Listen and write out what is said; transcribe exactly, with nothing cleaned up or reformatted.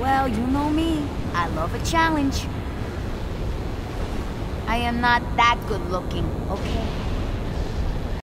Well, you know me. I love a challenge. I am not that good looking, okay?